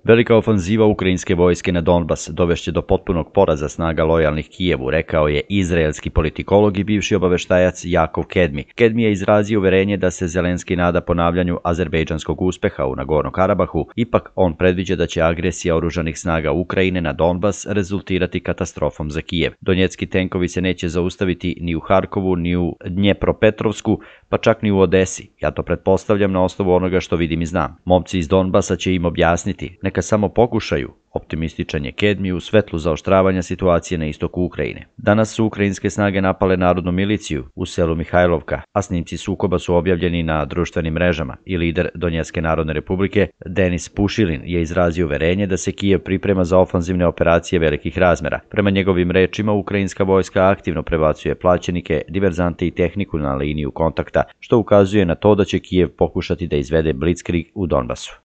Velika ofanziva ukrajinske vojske na Donbas dovešće do potpunog poraza snaga lojalnih Kijevu, rekao je izraelski politikolog i bivši obaveštajac Jakov Kedmi. Kedmi je izrazio uverenje da se Zelenski nada ponavljanju azerbejdžanskog uspeha u Nagorno Karabahu, ipak on predviđa da će agresija oružanih snaga Ukrajine na Donbas rezultirati katastrofom za Kijev. Donjetski tenkovi se neće zaustaviti ni u Harkovu, ni u Dnjepropetrovsku, pa čak ni u Odesi. Ja to pretpostavljam na osnovu onoga što vidim i znam. Momci iz Donbasa će im objasniti, neka samo pokušaju. Optimističan je Kedmi u svetlu zaoštravanja situacije na istoku Ukrajine. Danas su ukrajinske snage napale narodnu miliciju u selu Mihajlovka, a snimci sukoba su objavljeni na društvenim mrežama i lider Donjetske narodne republike Denis Pušilin je izrazio uverenje da se Kijev priprema za ofanzivne operacije velikih razmera. Prema njegovim rečima, ukrajinska vojska aktivno prebacuje plaćenike, diverzante i tehniku na liniju kontakta, što ukazuje na to da će Kijev pokušati da izvede blitzkrieg u Donbasu.